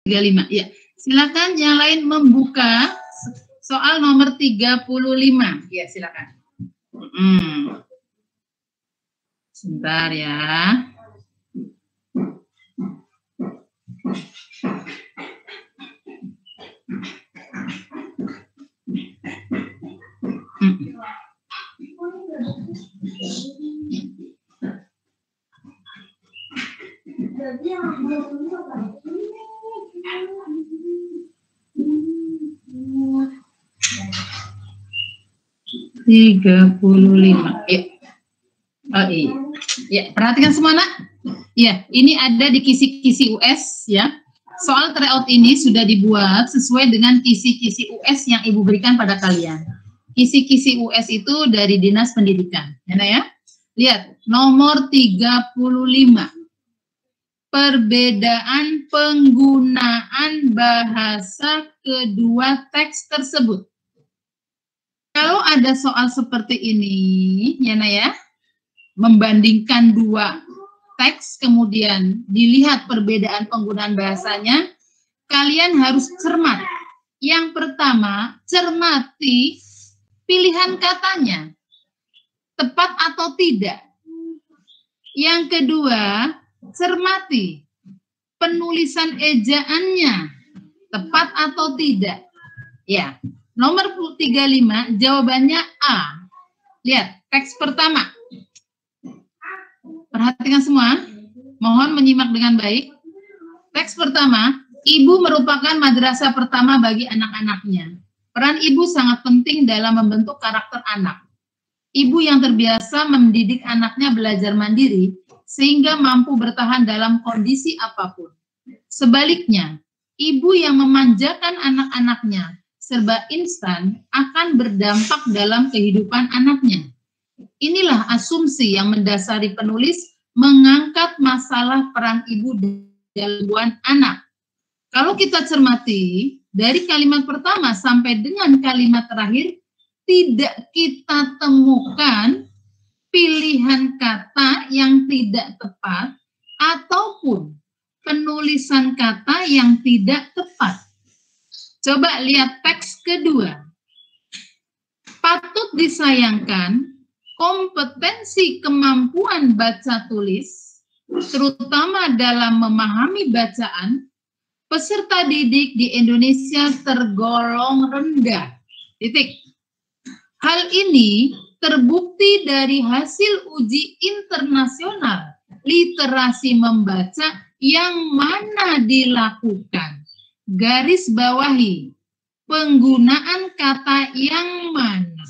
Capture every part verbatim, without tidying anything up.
puluh lima. Ya, silakan yang lain membuka soal nomor tiga puluh lima. Ya, silakan. Hmm. Sebentar ya. Hmm. tiga puluh lima. Ya. Oh iya. Ya, perhatikan semua nak. Ya, ini ada di kisi-kisi U S ya. Soal tryout ini sudah dibuat sesuai dengan kisi-kisi U S yang Ibu berikan pada kalian. Kisi-kisi U S itu dari Dinas Pendidikan. Ya, ya. Lihat, nomor tiga puluh lima. Perbedaan penggunaan bahasa kedua teks tersebut. Kalau ada soal seperti ini, ya Nah ya, membandingkan dua teks, kemudian dilihat perbedaan penggunaan bahasanya, kalian harus cermat. Yang pertama, cermati pilihan katanya, tepat atau tidak. Yang kedua, cermati penulisan ejaannya, tepat atau tidak. Ya, nomor tiga puluh lima, jawabannya A. Lihat, teks pertama. Perhatikan semua, mohon menyimak dengan baik. Teks pertama, ibu merupakan madrasah pertama bagi anak-anaknya. Peran ibu sangat penting dalam membentuk karakter anak. Ibu yang terbiasa mendidik anaknya belajar mandiri, sehingga mampu bertahan dalam kondisi apapun. Sebaliknya, ibu yang memanjakan anak-anaknya serba instan akan berdampak dalam kehidupan anaknya. Inilah asumsi yang mendasari penulis mengangkat masalah peran ibu dalam anak. Kalau kita cermati, dari kalimat pertama sampai dengan kalimat terakhir, tidak kita temukan pilihan kata yang tidak tepat ataupun penulisan kata yang tidak tepat. Coba lihat teks kedua. Patut disayangkan, kompetensi kemampuan baca tulis, terutama dalam memahami bacaan, peserta didik di Indonesia tergolong rendah. Titik. Hal ini terbukti dari hasil uji internasional literasi membaca yang mana dilakukan. Garis bawahi, penggunaan kata yang mana.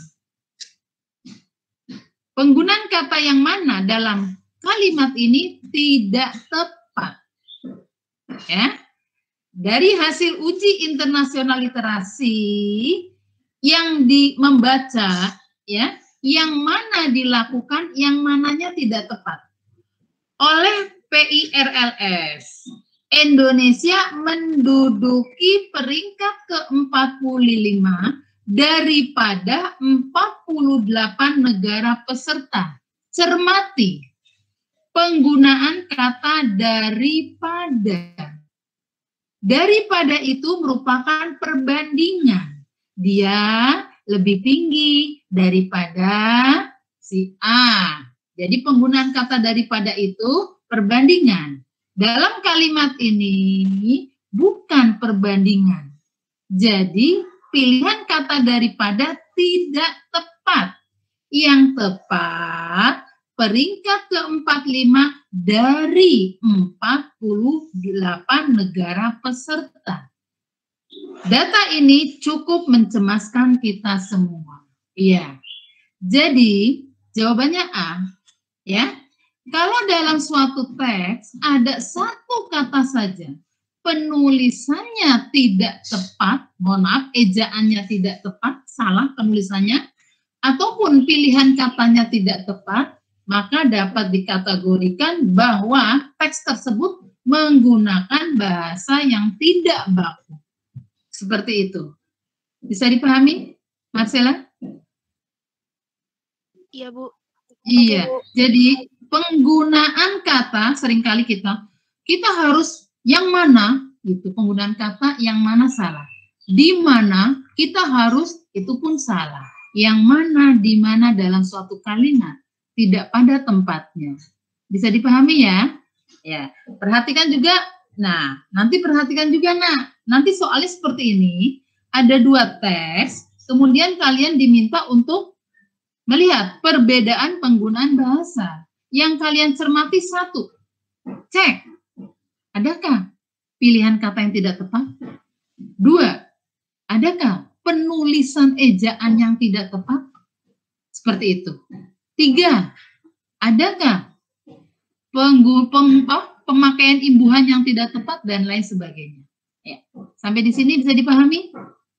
Penggunaan kata yang mana dalam kalimat ini tidak tepat. Ya. Dari hasil uji internasional literasi yang di membaca, ya, yang mana dilakukan, yang mananya tidak tepat. Oleh P I R L S, Indonesia menduduki peringkat ke empat puluh lima daripada empat puluh delapan negara peserta. Cermati penggunaan kata daripada. Daripada itu merupakan perbandingan. Dia lebih tinggi daripada si A. Jadi penggunaan kata daripada itu perbandingan. Dalam kalimat ini bukan perbandingan. Jadi pilihan kata daripada tidak tepat. Yang tepat peringkat ke empat puluh lima dari empat puluh delapan negara peserta. Data ini cukup mencemaskan kita semua. Iya. Jadi jawabannya A. Ya. Kalau dalam suatu teks ada satu kata saja penulisannya tidak tepat, mohon maaf, ejaannya tidak tepat, salah penulisannya, ataupun pilihan katanya tidak tepat, maka dapat dikategorikan bahwa teks tersebut menggunakan bahasa yang tidak baku. Seperti itu. Bisa dipahami, Marcella? Iya, Bu. Iya. Oke, Bu. Jadi penggunaan kata seringkali kita kita harus yang mana gitu, penggunaan kata yang mana salah. Di mana kita harus, itu pun salah. Yang mana, di mana dalam suatu kalimat tidak pada tempatnya. Bisa dipahami ya? Ya, perhatikan juga. Nah, nanti perhatikan juga, nah, nanti soalnya seperti ini, ada dua tes, kemudian kalian diminta untuk melihat perbedaan penggunaan bahasa. Yang kalian cermati satu, cek, adakah pilihan kata yang tidak tepat? Dua, adakah penulisan ejaan yang tidak tepat? Seperti itu. Tiga, adakah penggu, peng, oh, pemakaian imbuhan yang tidak tepat dan lain sebagainya. Ya. Sampai di sini bisa dipahami?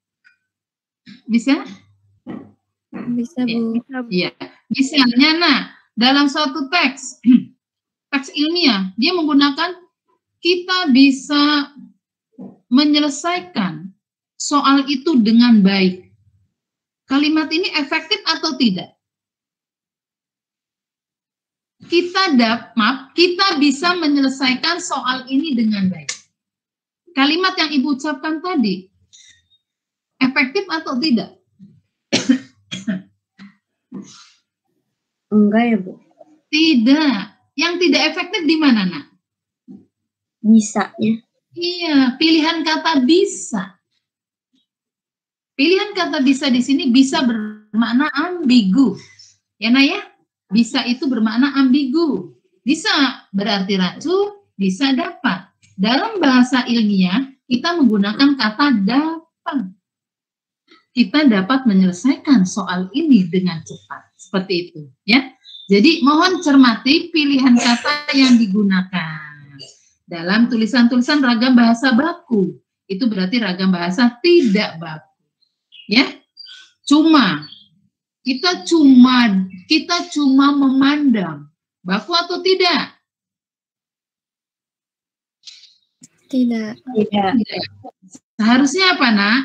Bisa? Bisa, Bu. Iya. Misalnya, nah, dalam suatu teks, teks ilmiah, dia menggunakan, kita bisa menyelesaikan soal itu dengan baik. Kalimat ini efektif atau tidak? Kita dapat, maaf, kita bisa menyelesaikan soal ini dengan baik. Kalimat yang Ibu ucapkan tadi, efektif atau tidak? Enggak ya, Bu? Tidak. Yang tidak efektif di mana, Nak? Bisa ya. Iya, pilihan kata bisa. Pilihan kata bisa di sini bisa bermakna ambigu. Ya, Nak ya? Bisa itu bermakna ambigu. Bisa berarti racun, bisa dapat. Dalam bahasa ilmiah, kita menggunakan kata dapat. Kita dapat menyelesaikan soal ini dengan cepat. Seperti itu. Ya. Jadi mohon cermati pilihan kata yang digunakan. Dalam tulisan-tulisan ragam bahasa baku. Itu berarti ragam bahasa tidak baku. Ya. Cuma. Kita cuma kita cuma memandang baku atau tidak? Tidak. Tidak. Tidak. Seharusnya apa, Nak?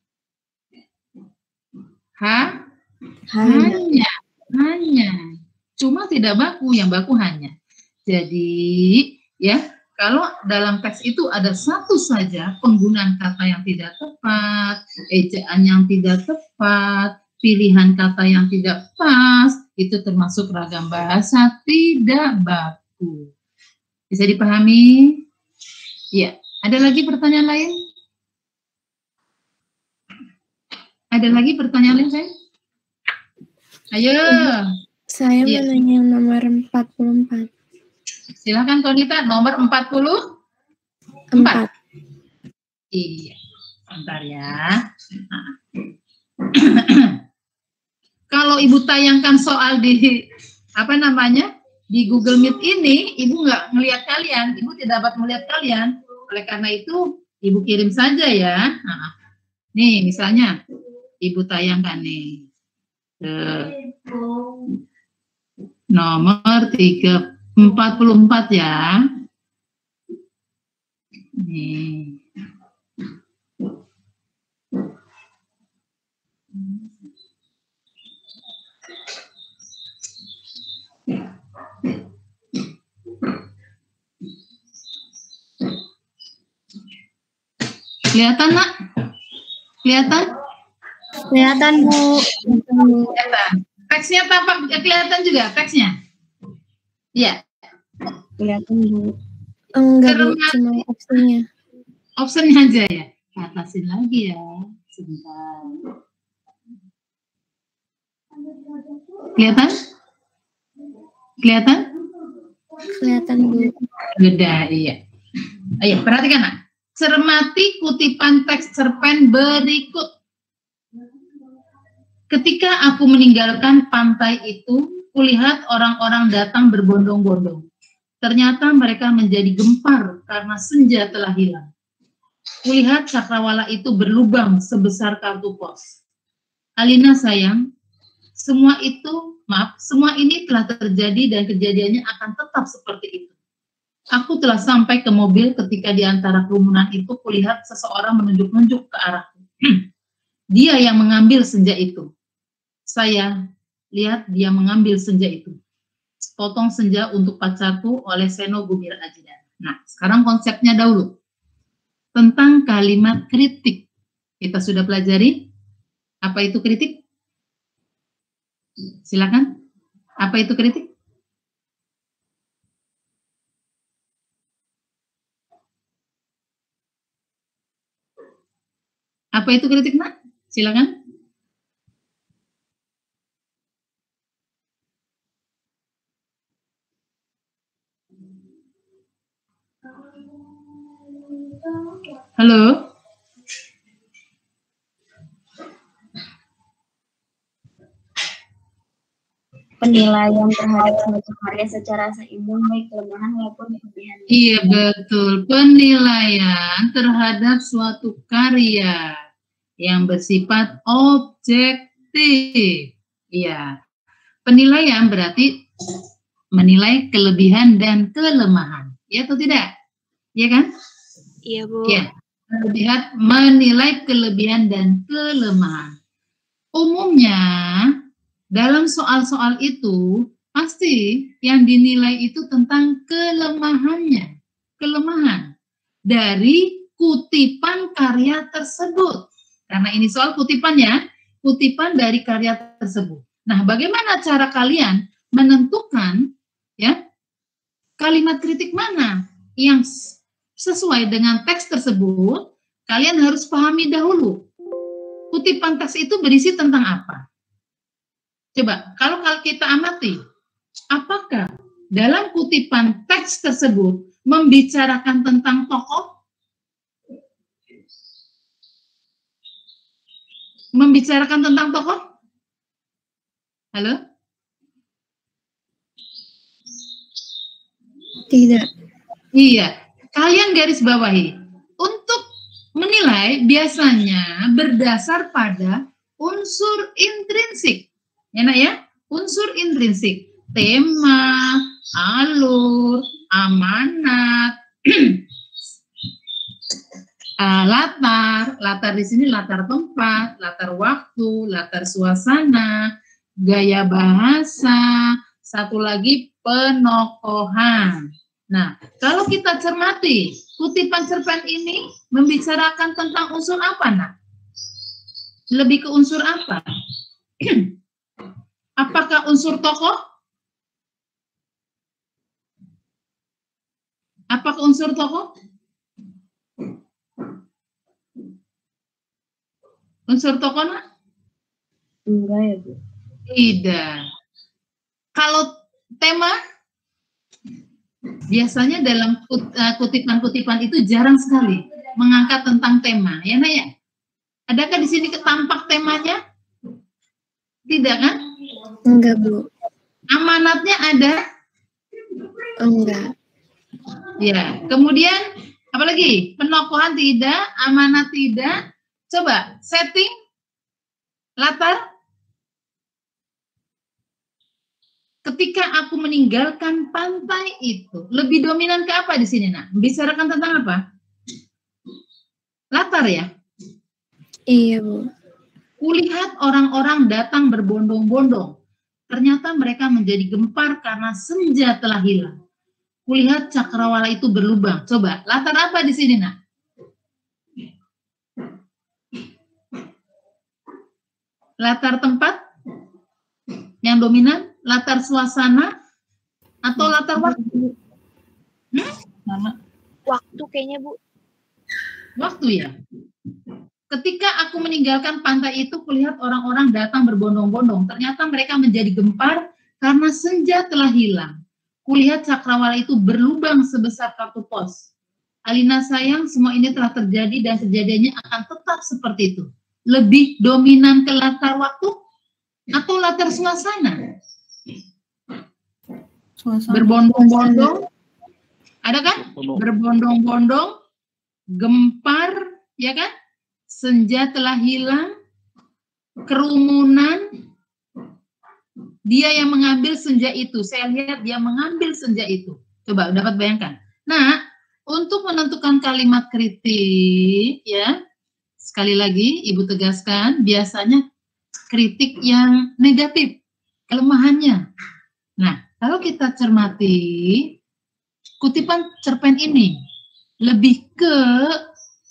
Ha? Hanya. Hanya. Cuma tidak baku, yang baku hanya. Jadi, ya, kalau dalam teks itu ada satu saja penggunaan kata yang tidak tepat, ejaan yang tidak tepat, pilihan kata yang tidak pas, itu termasuk ragam bahasa tidak baku. Bisa dipahami? Ya. Ada lagi pertanyaan lain? Ada lagi pertanyaan lain, saya? Ayo. Saya ya. mau nanya nomor empat puluh empat. Silakan Konita, nomor empat puluh empat. Iya. Bentar ya. Nah. Kalau Ibu tayangkan soal di apa namanya di Google Meet ini, Ibu nggak melihat kalian, Ibu tidak dapat melihat kalian. Oleh karena itu, Ibu kirim saja ya. Nah, nih misalnya, Ibu tayangkan nih uh, nomor tiga empat puluh empat ya. Nih. Kelihatan, Nak? Kelihatan? Kelihatan, Bu. Kelihatan. Teksnya tampak kelihatan juga teksnya? Iya. Kelihatan, Bu. Enggak, Bu, cuma opsinya. Opsinya aja ya. Atasin lagi ya. Sebentar. Kelihatan? Kelihatan? Kelihatan, Bu. Beda, iya. Ayo, perhatikan, Nak. Cermati kutipan teks cerpen berikut. Ketika aku meninggalkan pantai itu, kulihat orang-orang datang berbondong-bondong. Ternyata mereka menjadi gempar karena senja telah hilang. Kulihat cakrawala itu berlubang sebesar kartu pos. Alina sayang, semua itu, maaf, semua ini telah terjadi dan kejadiannya akan tetap seperti itu. Aku telah sampai ke mobil ketika di antara kerumunan itu kulihat seseorang menunjuk-nunjuk ke arahku. Dia yang mengambil senja itu. Saya lihat dia mengambil senja itu. Potong senja untuk pacarku oleh Seno Gumira Ajidan. Nah, sekarang konsepnya dahulu. tentang kalimat kritik. Kita sudah pelajari apa itu kritik? Silakan. Apa itu kritik? Apa itu kritik, Nak? Silakan. Halo? Penilaian terhadap suatu karya secara seimbang baik kelemahan maupun kelebihan. Iya, betul. Penilaian terhadap suatu karya yang bersifat objektif. Iya. Penilaian berarti menilai kelebihan dan kelemahan. Ya atau tidak? Iya kan? Iya, Bu. Ya. Lihat menilai kelebihan dan kelemahan. Umumnya dalam soal-soal itu pasti yang dinilai itu tentang kelemahannya, kelemahan dari kutipan karya tersebut. Karena ini soal kutipannya, kutipan dari karya tersebut. Nah, bagaimana cara kalian menentukan ya kalimat kritik mana yang sesuai dengan teks tersebut? Kalian harus pahami dahulu kutipan teks itu berisi tentang apa. Coba, kalau kita amati, apakah dalam kutipan teks tersebut membicarakan tentang tokoh? Membicarakan tentang tokoh? Halo? Tidak. Iya, kalian garis bawahi. Untuk menilai biasanya berdasar pada unsur intrinsik. Ya, Nak ya? Unsur intrinsik. Tema, alur, amanat, uh, latar. Latar di sini latar tempat, latar waktu, latar suasana, gaya bahasa, satu lagi penokohan. Nah, kalau kita cermati, kutipan cerpen ini membicarakan tentang unsur apa, Nak? Lebih ke unsur apa? Apakah unsur tokoh? Apakah unsur tokoh? Unsur tokoh, Nak? Enggak ya, Bu. Tidak. Kalau tema, biasanya dalam kutipan-kutipan itu jarang sekali mengangkat tentang tema, ya Nak ya? Adakah di sini ketampak temanya? Tidak kan? Enggak, Bu. Amanatnya ada? Enggak. Ya, kemudian apa lagi? Penokohan tidak, amanat tidak. Coba setting, latar. Ketika aku meninggalkan pantai itu, lebih dominan ke apa di sini, Nak? Bicarakan tentang apa? Latar ya? Iya, Bu. Kulihat orang-orang datang berbondong-bondong. Ternyata mereka menjadi gempar karena senja telah hilang. Kulihat cakrawala itu berlubang. Coba, latar apa di sini, Nak? Latar tempat yang dominan, latar suasana, atau latar waktu? Hmm? Sama. Waktu kayaknya, Bu. Waktu ya? Ketika aku meninggalkan pantai itu, kulihat orang-orang datang berbondong-bondong. Ternyata mereka menjadi gempar karena senja telah hilang. Kulihat cakrawala itu berlubang sebesar kartu pos. Alina sayang, semua ini telah terjadi dan kejadiannya akan tetap seperti itu. Lebih dominan ke latar waktu atau latar suasana? Suasana. Berbondong-bondong. Ada kan? Berbondong-bondong, gempar, ya kan? Senja telah hilang, kerumunan, dia yang mengambil senja itu. Saya lihat dia mengambil senja itu. Coba dapat bayangkan. Nah, untuk menentukan kalimat kritik, ya, sekali lagi Ibu tegaskan, biasanya kritik yang negatif, kelemahannya. Nah, kalau kita cermati, kutipan cerpen ini lebih ke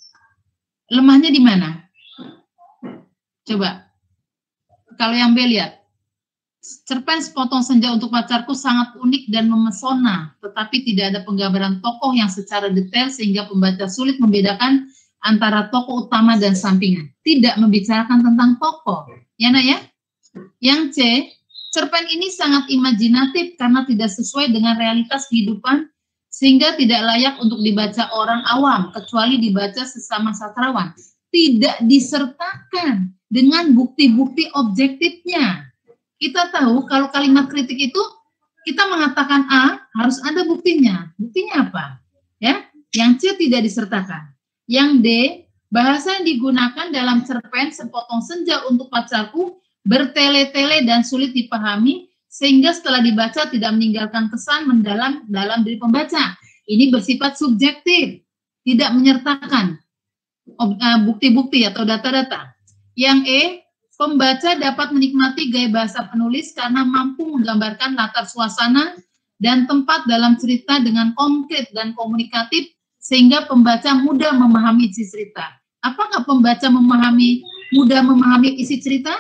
Lemahnya di mana? Coba. Kalau yang B lihat. Cerpen Sepotong Senja untuk Pacarku sangat unik dan memesona, tetapi tidak ada penggambaran tokoh yang secara detail sehingga pembaca sulit membedakan antara tokoh utama dan sampingan. Tidak membicarakan tentang tokoh. Ya, Nak ya? Yang C, cerpen ini sangat imajinatif karena tidak sesuai dengan realitas kehidupan sehingga tidak layak untuk dibaca orang awam kecuali dibaca sesama sastrawan. Tidak disertakan dengan bukti-bukti objektifnya. Kita tahu kalau kalimat kritik itu kita mengatakan A harus ada buktinya. Buktinya apa? Ya, yang C tidak disertakan. Yang D, bahasa yang digunakan dalam cerpen Sepotong Senja untuk Pacarku bertele-tele dan sulit dipahami sehingga setelah dibaca tidak meninggalkan kesan mendalam dalam diri pembaca. Ini bersifat subjektif, tidak menyertakan bukti-bukti atau data-data. Yang E, pembaca dapat menikmati gaya bahasa penulis karena mampu menggambarkan latar suasana dan tempat dalam cerita dengan konkret dan komunikatif sehingga pembaca mudah memahami isi cerita. Apakah pembaca memahami mudah memahami isi cerita?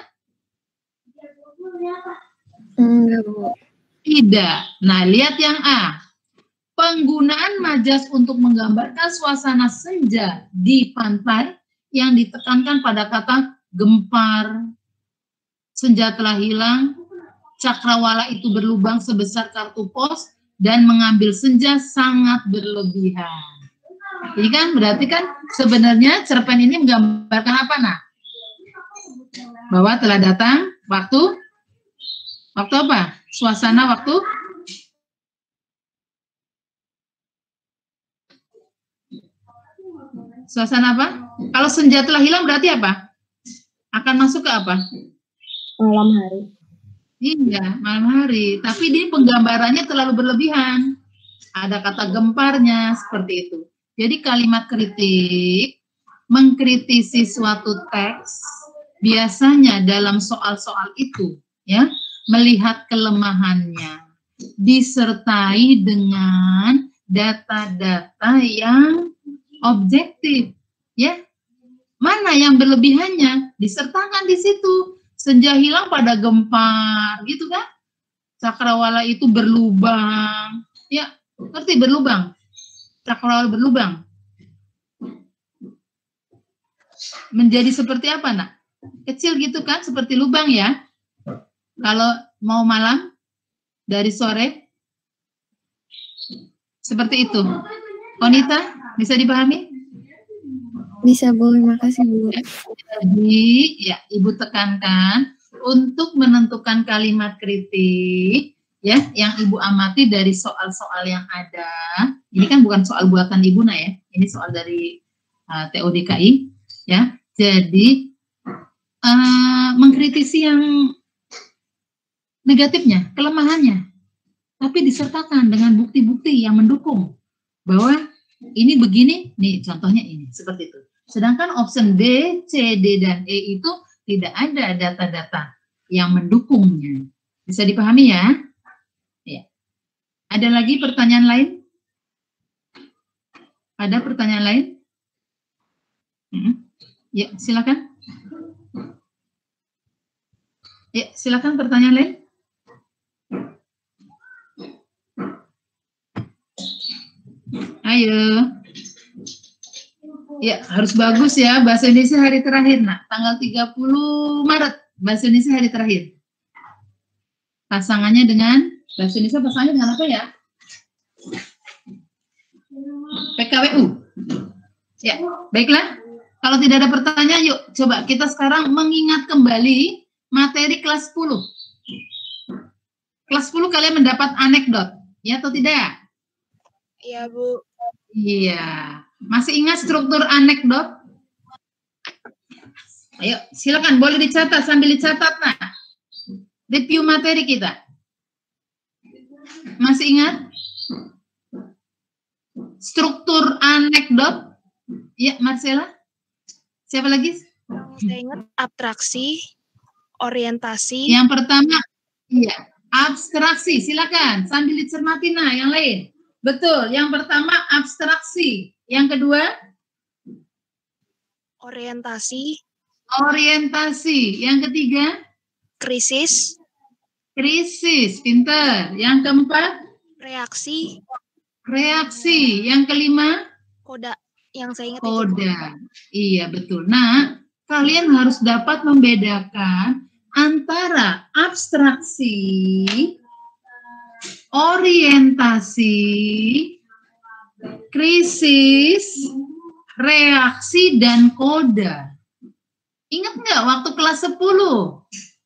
Enggak, Bu. Tidak. Nah, lihat yang A. Penggunaan majas untuk menggambarkan suasana senja di pantai yang ditekankan pada kata gempar, senja telah hilang, cakrawala itu berlubang sebesar kartu pos, dan mengambil senja sangat berlebihan. Ini kan berarti kan sebenarnya cerpen ini menggambarkan apa, Nak? Bahwa telah datang waktu, waktu apa? Suasana waktu Suasana apa? Kalau senja telah hilang berarti apa? Akan masuk ke apa? Malam hari. Iya, malam hari. Tapi dia penggambarannya terlalu berlebihan. Ada kata gemparnya, seperti itu. Jadi kalimat kritik, mengkritisi suatu teks, biasanya dalam soal-soal itu, ya, melihat kelemahannya, disertai dengan data-data yang objektif, ya. Mana yang berlebihannya disertakan di situ. Senja hilang pada gempar, gitu kan? Cakrawala itu berlubang, ya, ngerti berlubang? Cakrawala berlubang. Menjadi seperti apa, Nak? Kecil gitu kan, seperti lubang ya. Kalau mau malam dari sore, seperti itu. Konita, bisa dipahami? Bisa, Bu. Makasih, Bu. Jadi, ya, Ibu tekankan untuk menentukan kalimat kritik, ya, yang Ibu amati dari soal-soal yang ada. Ini kan bukan soal buatan Ibu, Nak, ya. Ini soal dari uh, T O D K I, ya. Jadi, uh, mengkritisi yang negatifnya, kelemahannya, tapi disertakan dengan bukti-bukti yang mendukung bahwa ini begini, nih contohnya ini, seperti itu. Sedangkan option B, C, D, dan E itu tidak ada data-data yang mendukungnya. Bisa dipahami ya? Ya. Ada lagi pertanyaan lain? Ada pertanyaan lain? Hmm. Ya, silakan. Ya, silakan pertanyaan lain. Ayo. Ya, harus bagus ya. Bahasa Indonesia hari terakhir, Nak. Tanggal tiga puluh Maret. Bahasa Indonesia hari terakhir. Pasangannya dengan, Bahasa Indonesia pasangannya dengan apa ya? P K W U. Ya, baiklah. Kalau tidak ada pertanyaan, yuk coba kita sekarang mengingat kembali materi kelas sepuluh. Kelas sepuluh kalian mendapat anekdot, ya atau tidak? Iya, Bu. Iya. Masih ingat struktur anekdot? Ayo, silakan boleh dicatat sambil dicatat, nah. Review materi kita. Masih ingat? Struktur anekdot? Ya, Marcella. Siapa lagi? Saya ingat abstraksi, orientasi. Yang pertama, iya, abstraksi. Silakan sambil dicermati, nah, yang lain. Betul, yang pertama abstraksi. Yang kedua? Orientasi. Orientasi. Yang ketiga? Krisis. Krisis. Pinter. Yang keempat? Reaksi. Reaksi. Yang kelima? Koda. Yang saya ingat Koda. itu. Iya, betul. Nah, kalian harus dapat membedakan antara abstraksi, orientasi, krisis, reaksi, dan koda. Ingat nggak waktu kelas sepuluh?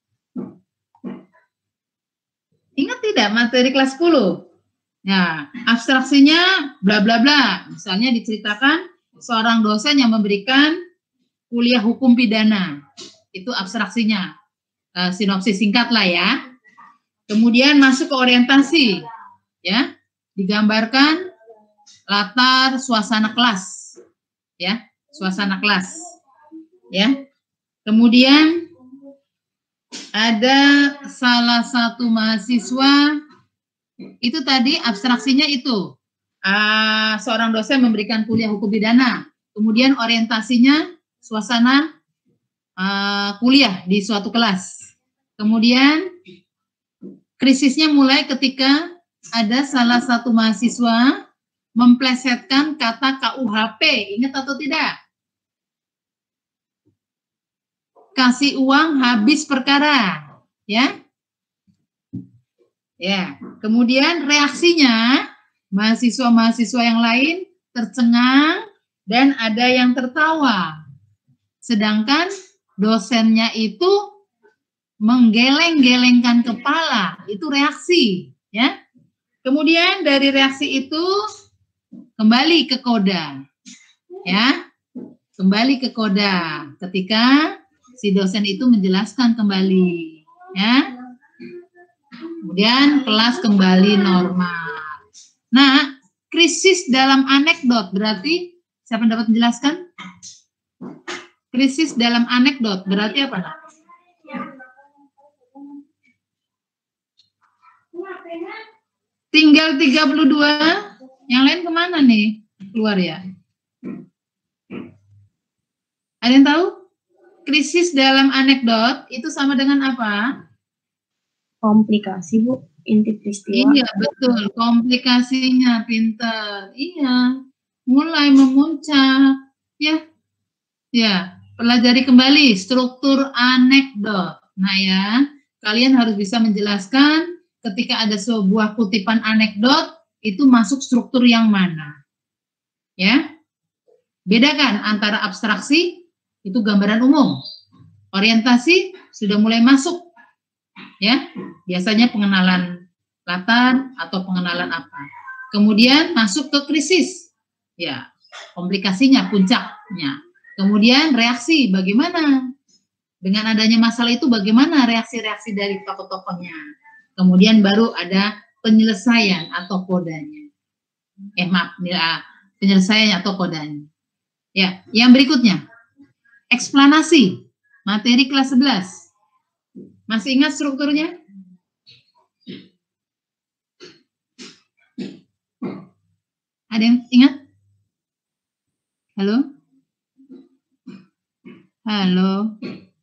Ingat tidak materi kelas sepuluh? Nah, abstraksinya bla bla bla. Misalnya diceritakan seorang dosen yang memberikan kuliah hukum pidana. Itu abstraksinya. Uh, sinopsis singkat lah ya. Kemudian masuk ke orientasi. Ya. Digambarkan latar suasana kelas. Ya, suasana kelas. Ya. Kemudian ada salah satu mahasiswa, itu tadi abstraksinya itu. Uh, seorang dosen memberikan kuliah hukum pidana. Kemudian orientasinya suasana uh, kuliah di suatu kelas. Kemudian krisisnya mulai ketika ada salah satu mahasiswa memplesetkan kata K U H P. Ingat atau tidak? Kasih uang habis perkara, ya. Ya, kemudian reaksinya mahasiswa-mahasiswa yang lain tercengang dan ada yang tertawa. Sedangkan dosennya itu menggeleng-gelengkan kepala, itu reaksi, ya. Kemudian dari reaksi itu kembali ke koda, ya. Kembali ke koda ketika si dosen itu menjelaskan kembali, ya. Kemudian kelas kembali normal. Nah, krisis dalam anekdot berarti siapa yang dapat menjelaskan? Krisis dalam anekdot berarti apa? Tinggal tiga puluh dua. Yang lain kemana nih? Keluar ya? Ada yang tahu? Krisis dalam anekdot itu sama dengan apa? Komplikasi, Bu. Inti peristiwa. Iya, betul. Komplikasinya, pintar. Iya. Mulai memuncak. Ya. Ya. Pelajari kembali struktur anekdot. Nah ya, kalian harus bisa menjelaskan ketika ada sebuah kutipan anekdot, itu masuk struktur yang mana. Ya. Bedakan antara abstraksi, itu gambaran umum. Orientasi, sudah mulai masuk. Ya, biasanya pengenalan latar atau pengenalan apa. Kemudian masuk ke krisis. Ya, komplikasinya, puncaknya. Kemudian reaksi, bagaimana? Dengan adanya masalah itu bagaimana reaksi-reaksi dari tokoh-tokohnya. Kemudian baru ada penyelesaian atau kodanya. Eh maaf, ya, penyelesaian atau kodanya. Ya, yang berikutnya. Eksplanasi, materi kelas sebelas. Masih ingat strukturnya? Ada yang ingat? Halo? Halo?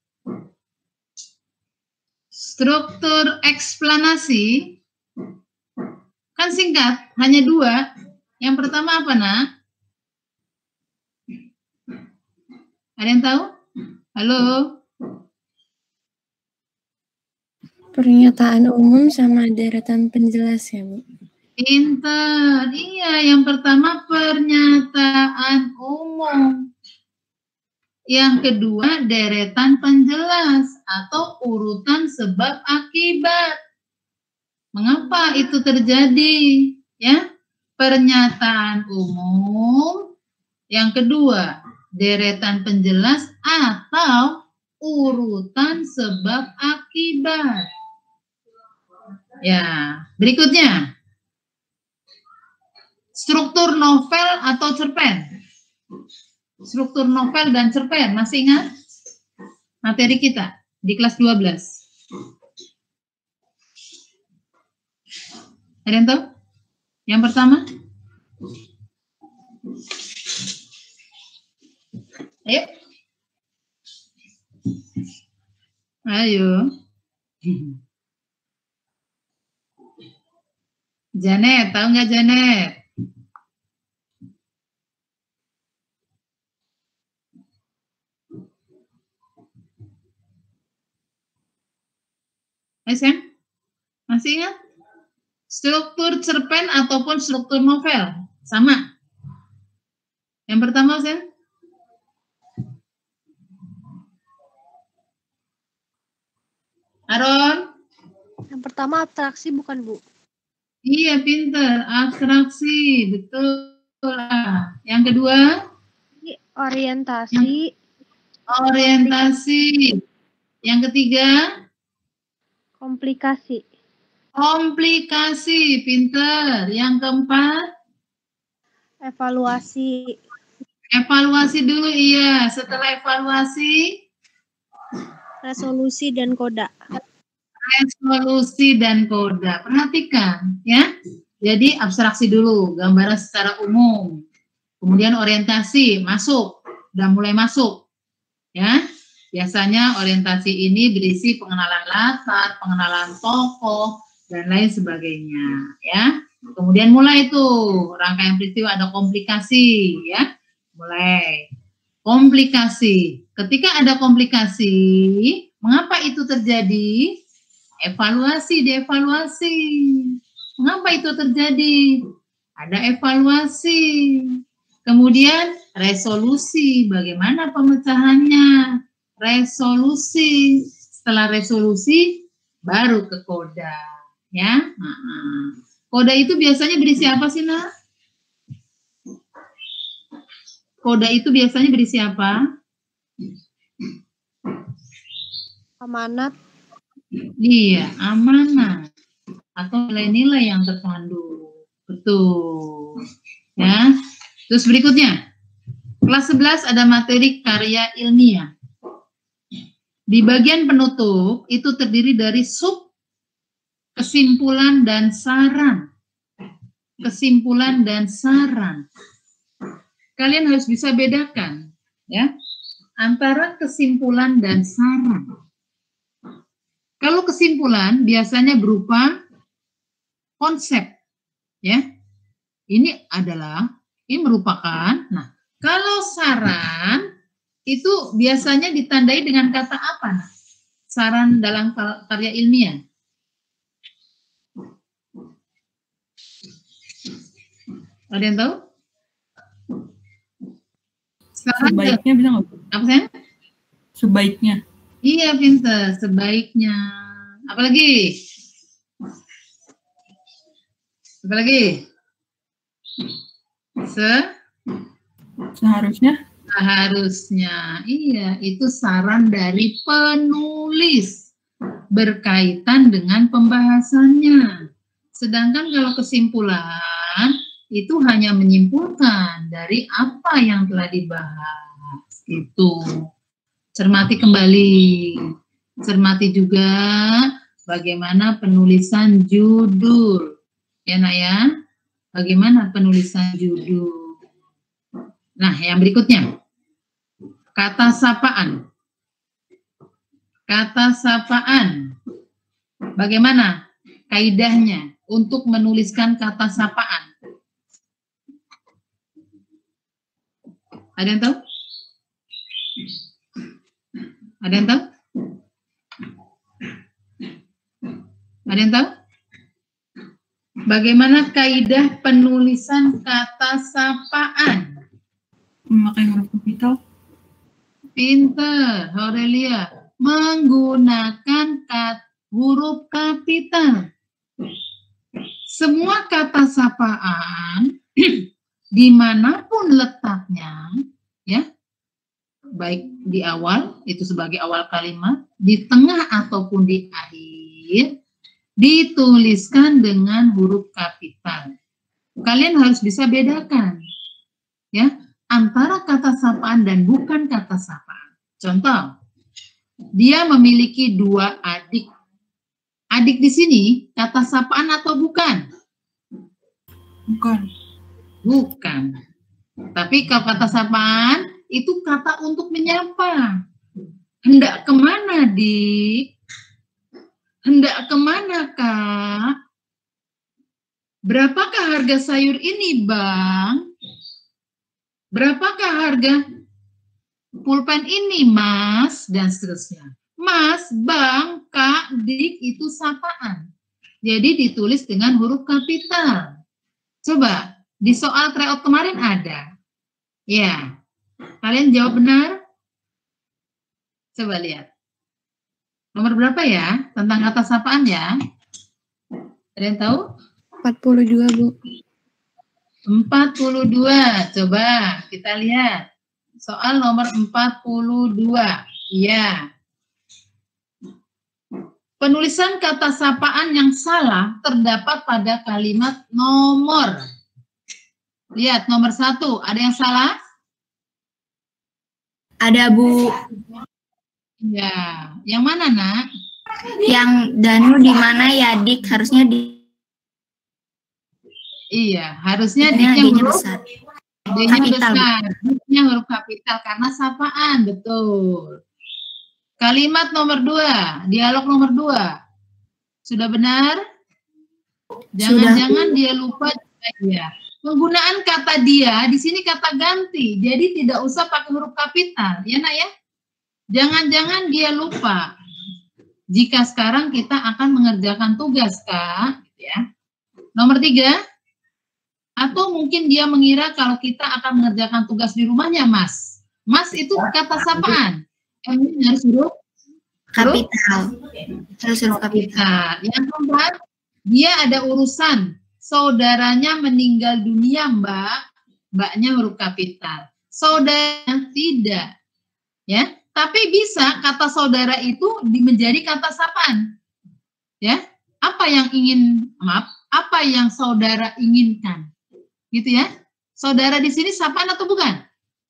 Struktur eksplanasi kan singkat, hanya dua. Yang pertama apa, Nak? Ada yang tahu? Halo? Pernyataan umum sama deretan penjelas ya, Bu. Pintar. Iya, yang pertama pernyataan umum. Yang kedua deretan penjelas atau urutan sebab akibat. Mengapa itu terjadi? Ya, pernyataan umum. Yang kedua deretan penjelas atau urutan sebab akibat. Ya, berikutnya. Struktur novel atau cerpen. Struktur novel dan cerpen, masih ingat? Materi kita di kelas dua belas. Ada yang tahu? Yang pertama? Ayo, Ayo. Janet, tahu nggak Janet? S M? Masih ingat? Struktur cerpen ataupun struktur novel? Sama. Yang pertama, Sen? Aron? Yang pertama abstraksi bukan, Bu? Iya, pinter. Abstraksi, betul. Yang kedua? Orientasi. Orientasi. Yang ketiga? Komplikasi. Komplikasi, pinter. Yang keempat? Evaluasi. Evaluasi dulu, iya. Setelah evaluasi? Resolusi dan koda. Resolusi dan koda. Perhatikan, ya. Jadi abstraksi dulu, gambaran secara umum. Kemudian orientasi, masuk. Udah mulai masuk. Ya. Biasanya orientasi ini berisi pengenalan latar, pengenalan tokoh, dan lain sebagainya, ya. Kemudian mulai tuh rangkaian peristiwa, ada komplikasi, ya. Mulai komplikasi. Ketika ada komplikasi, mengapa itu terjadi? Evaluasi, dievaluasi. Mengapa itu terjadi? Ada evaluasi. Kemudian resolusi, bagaimana pemecahannya? Resolusi. Setelah resolusi, baru ke koda. Ya, nah, koda itu biasanya berisi apa sih, Nak? Koda itu biasanya berisi apa? Amanat. Iya, amanat atau nilai-nilai yang terkandung. Betul. Ya. Terus berikutnya. Kelas sebelas ada materi karya ilmiah. Di bagian penutup itu terdiri dari sub, kesimpulan dan saran. Kesimpulan dan saran. Kalian harus bisa bedakan, ya, antara kesimpulan dan saran. Kalau kesimpulan biasanya berupa konsep, ya. Ini adalah, ini merupakan, nah, kalau saran itu biasanya ditandai dengan kata apa? Saran dalam karya ilmiah. Ada yang tahu? Saran sebaiknya bisa nggak? Apa sih? Sebaiknya. Iya, pinter. Sebaiknya. Apalagi? Apalagi? Se? Seharusnya. Seharusnya. Iya, itu saran dari penulis berkaitan dengan pembahasannya. Sedangkan kalau kesimpulan itu hanya menyimpulkan dari apa yang telah dibahas. Itu. Cermati kembali. Cermati juga bagaimana penulisan judul. Ya, Nak ya? Bagaimana penulisan judul. Nah, yang berikutnya. Kata sapaan. Kata sapaan. Bagaimana kaidahnya untuk menuliskan kata sapaan? Ada yang tahu? Ada yang tahu? Ada yang tahu? Bagaimana kaidah penulisan kata sapaan? Memakai huruf kapital. Pinter, Aurelia. Menggunakan kat, huruf kapital. Semua kata sapaan, dimanapun letaknya, ya, baik di awal, itu sebagai awal kalimat, di tengah ataupun di akhir, dituliskan dengan huruf kapital. Kalian harus bisa bedakan, ya, antara kata sapaan dan bukan kata sapaan. Contoh, dia memiliki dua adik. Adik di sini kata sapaan atau bukan? Bukan. Bukan. Tapi kalau kata sapaan itu kata untuk menyapa. Hendak kemana, Dik? Hendak kemana, Kak? Berapakah harga sayur ini, Bang? Berapakah harga pulpen ini, Mas? Dan seterusnya. Mas, Bang, Kak, Dik itu sapaan. Jadi ditulis dengan huruf kapital. Coba, di soal tryout kemarin ada. Ya, kalian jawab benar? Coba lihat. Nomor berapa ya? Tentang kata sapaan ya? Ada yang tahu? empat puluh dua, Bu. empat puluh dua. Coba kita lihat. Soal nomor empat puluh dua. Iya. Penulisan kata sapaan yang salah terdapat pada kalimat nomor. Lihat, nomor satu. Ada yang salah? Ada, Bu. Ya. Yang mana, Nak? Yang Danu di mana ya, Dik? Harusnya di Iya, harusnya D-nya D-nya huruf besar. D-nya Kapital, besar. D-nya huruf kapital karena sapaan, betul. Kalimat nomor dua, dialog nomor dua. Sudah benar? Jangan-jangan dia lupa ya. Penggunaan kata dia di sini kata ganti, jadi tidak usah pakai huruf kapital, ya Nak ya? Jangan-jangan dia lupa. Jika sekarang kita akan mengerjakan tugas, Kak, ya. Nomor tiga, atau mungkin dia mengira kalau kita akan mengerjakan tugas di rumahnya, Mas. Mas itu kata sapaan. M-nya harus huruf kapital. Harus huruf kapital. Yang keempat, dia ada urusan. Saudaranya meninggal dunia, Mbak. Mbaknya huruf kapital. Saudara tidak. Ya, tapi bisa kata saudara itu menjadi kata sapaan. Ya, apa yang ingin, maaf, apa yang saudara inginkan? Gitu ya. Saudara di sini sapaan atau bukan?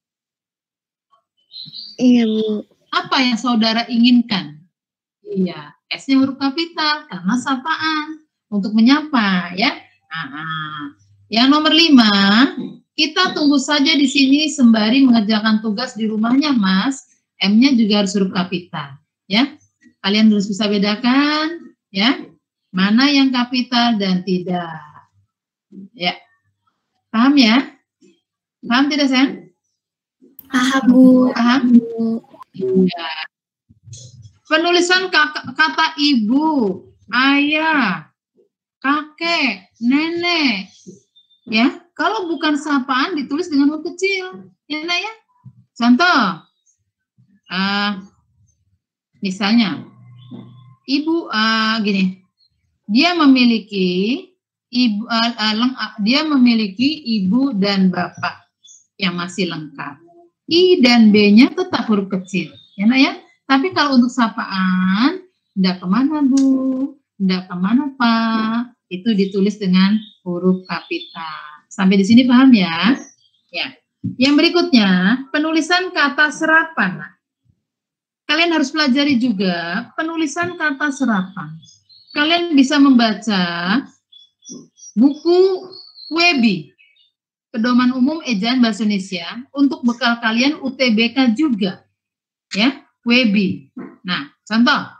Iya, Bu. Apa yang saudara inginkan? Iya, S-nya huruf kapital karena sapaan untuk menyapa ya. Nah, yang nomor lima, kita tunggu saja di sini sembari mengerjakan tugas di rumahnya, Mas. M-nya juga harus huruf kapital ya. Kalian harus bisa bedakan ya, mana yang kapital dan tidak. Ya. Paham ya? Paham tidak, Sen? Paham, Bu. Paham? Ya. Penulisan kata ibu, ayah, kakek, nenek. Ya, kalau bukan sapaan ditulis dengan huruf kecil. Ya, Nak ya? Contoh. Uh, misalnya, ibu uh, gini. Dia memiliki Ibu, uh, uh, leng, uh, dia memiliki ibu dan bapak yang masih lengkap. I dan B-nya tetap huruf kecil, ya Nak ya. Tapi kalau untuk sapaan, hendak kemana Bu, hendak kemana Pak, itu ditulis dengan huruf kapital. Sampai di sini paham ya? Ya. Yang berikutnya, penulisan kata serapan. Nah, kalian harus pelajari juga penulisan kata serapan. Kalian bisa membaca buku Webi, Pedoman Umum Ejaan Bahasa Indonesia, untuk bekal kalian U T B K juga, ya, Webi. Nah, contoh,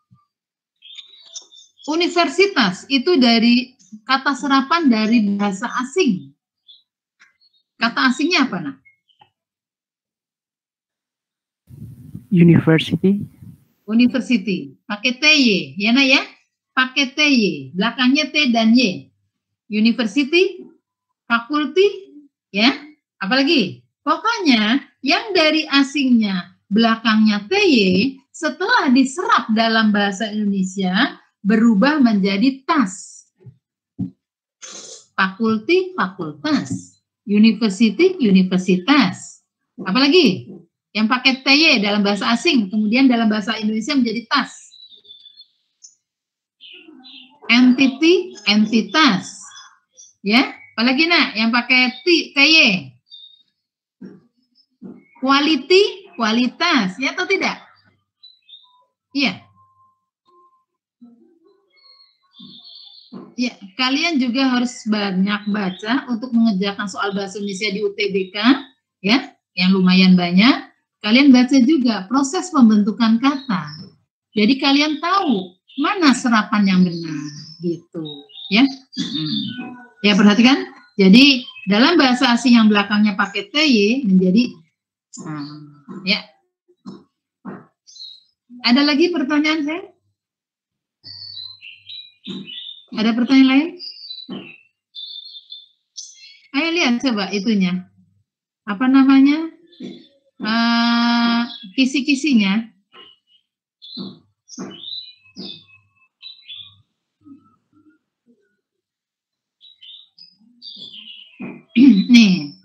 universitas itu dari kata serapan dari bahasa asing. Kata asingnya apa, Nak? University. University, pakai T Y, ya Nak ya? Pakai T Y, belakangnya T dan Y. University, fakulti, ya, apalagi? Pokoknya yang dari asingnya belakangnya T Y setelah diserap dalam bahasa Indonesia berubah menjadi tas. Fakulti, fakultas. University, universitas. Apalagi? Yang pakai T Y dalam bahasa asing, kemudian dalam bahasa Indonesia menjadi tas. Entity, entitas. Ya, apalagi Nak yang pakai T Y. Quality, kualitas, ya atau tidak? Iya. Ya, kalian juga harus banyak baca untuk mengerjakan soal bahasa Indonesia di U T B K, ya, yang lumayan banyak. kalian baca juga proses pembentukan kata. Jadi kalian tahu mana serapan yang benar, gitu, ya. Hmm. Ya, perhatikan. Jadi dalam bahasa asing yang belakangnya pakai T Y menjadi, hmm, ya. Ada lagi pertanyaan saya? Ada pertanyaan lain? Ayo lihat coba itunya. Apa namanya? Uh, kisi-kisinya. Nih.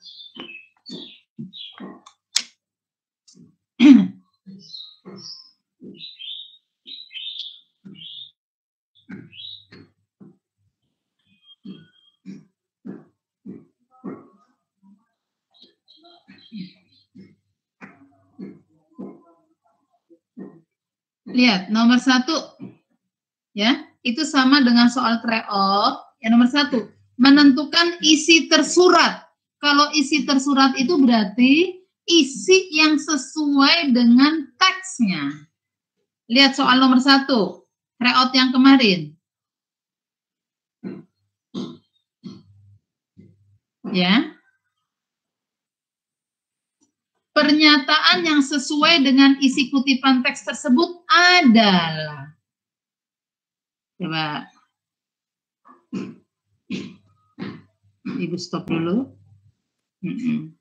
Lihat, nomor satu, ya, itu sama dengan soal tryout. Yang nomor satu, menentukan isi tersurat. Kalau isi tersurat itu berarti isi yang sesuai dengan teksnya. Lihat soal nomor satu, tryout yang kemarin. Ya. Pernyataan yang sesuai dengan isi kutipan teks tersebut adalah, coba Ibu stop dulu. Mm-mm.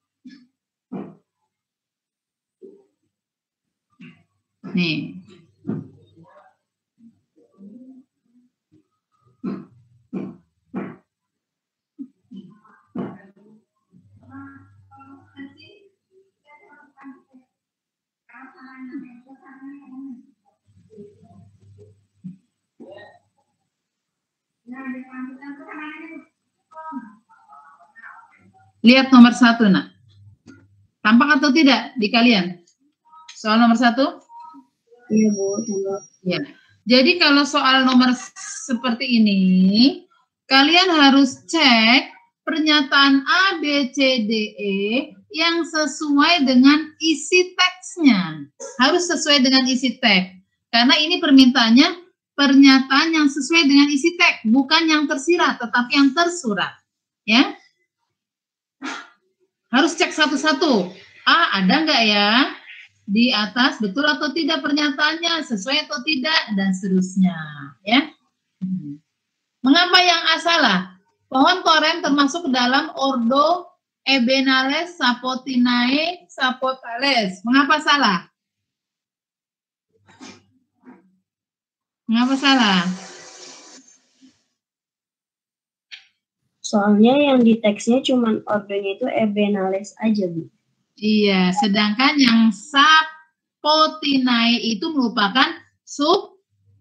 Nih. Lihat nomor satu, nak. Tampak atau tidak di kalian? Soal nomor satu? Iya, Bu. Tampak. Ya. Jadi kalau soal nomor seperti ini, kalian harus cek pernyataan A, B, C, D, E yang sesuai dengan isi teksnya. Harus sesuai dengan isi teks. Karena ini permintaannya pernyataan yang sesuai dengan isi teks, bukan yang tersirat, tetapi yang tersurat. Ya. Harus cek satu-satu. A, ada nggak ya di atas, betul atau tidak pernyataannya, sesuai atau tidak, dan seterusnya. Ya. Mengapa yang A salah? Pohon koren termasuk dalam ordo Ebenales, Sapotinae, Sapotales. Mengapa salah? Mengapa salah? Soalnya yang di teksnya cuma ordonya itu Ebenales aja, Bu. Iya, sedangkan yang Sapotinae itu merupakan sub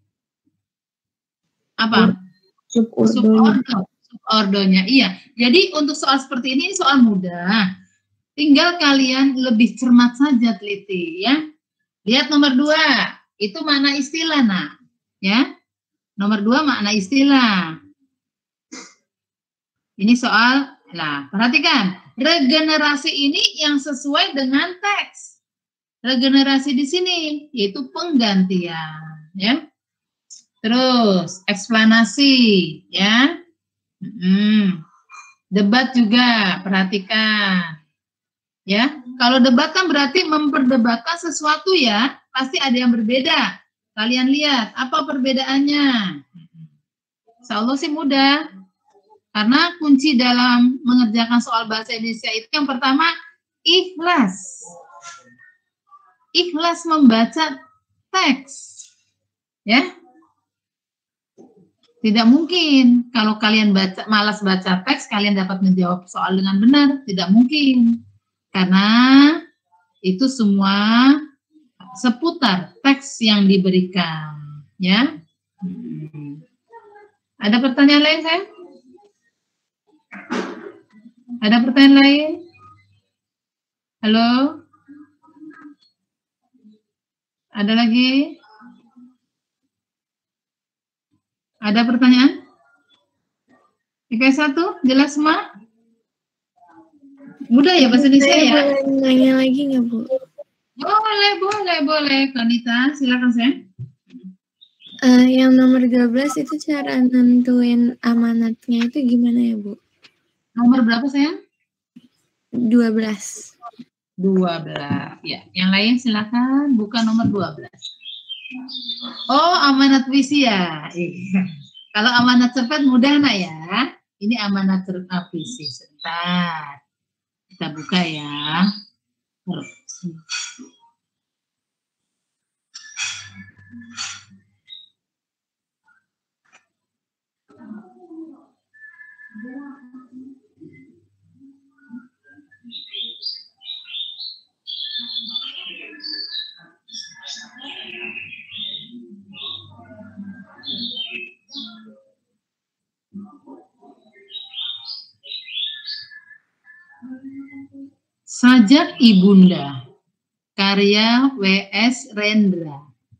apa? Subordo. Subordo. Subordonya, iya. Jadi untuk soal seperti ini soal mudah. Tinggal kalian lebih cermat saja, teliti, ya. Lihat nomor dua, itu makna istilah, nak. Ya, nomor dua makna istilah. Ini soal, lah, perhatikan. Regenerasi ini yang sesuai dengan teks. Regenerasi di sini, yaitu penggantian. Ya. Terus, eksplanasi. Ya. Hmm. Debat juga, perhatikan. Ya. Kalau debat kan berarti memperdebatkan sesuatu ya. Pasti ada yang berbeda. Kalian lihat, apa perbedaannya? Insya Allah sih mudah. Karena kunci dalam mengerjakan soal bahasa Indonesia itu yang pertama, ikhlas. Ikhlas membaca teks. Ya. Tidak mungkin kalau kalian baca malas baca teks, kalian dapat menjawab soal dengan benar. Tidak mungkin. Karena itu semua seputar teks yang diberikan. Ya. Hmm. Ada pertanyaan lain, saya? Ada pertanyaan lain? Halo? Ada lagi? Ada pertanyaan? I P S satu, jelas semua? Mudah ya bahasa Indonesia ya? Boleh nanya lagi nggak, Bu? Boleh, boleh, boleh. Kanita, silakan sayang. Eh, yang nomor dua belas itu cara nentuin amanatnya itu gimana ya, Bu? Nomor berapa sayang? dua belas. dua belas. Ya, yang lain silakan buka nomor dua belas. Oh, amanat puisi ya. Iya. Kalau amanat cerpen mudah nak ya. Ini amanat cerpen puisi. Sebentar. Kita buka ya. Sajak Ibunda, karya W S Rendra.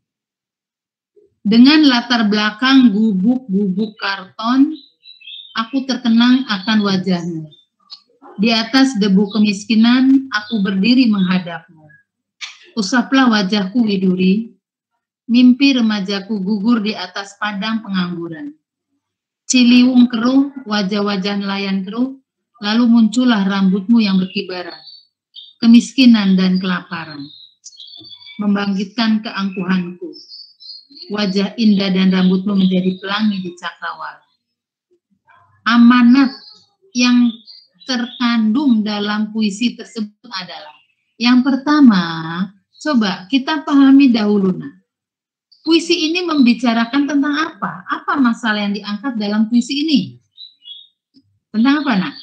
Dengan latar belakang gubuk-gubuk karton, aku terkenang akan wajahmu. Di atas debu kemiskinan, aku berdiri menghadapmu. Usaplah wajahku widuri, mimpi remajaku gugur di atas padang pengangguran. Ciliwung keruh, wajah-wajah nelayan keruh, lalu muncullah rambutmu yang berkibaran. Kemiskinan dan kelaparan, membangkitkan keangkuhanku. Wajah indah dan rambutmu menjadi pelangi di cakrawala. Amanat yang terkandung dalam puisi tersebut adalah, yang pertama, coba kita pahami dahulu. Nah, puisi ini membicarakan tentang apa? Apa masalah yang diangkat dalam puisi ini? Tentang apa, nak?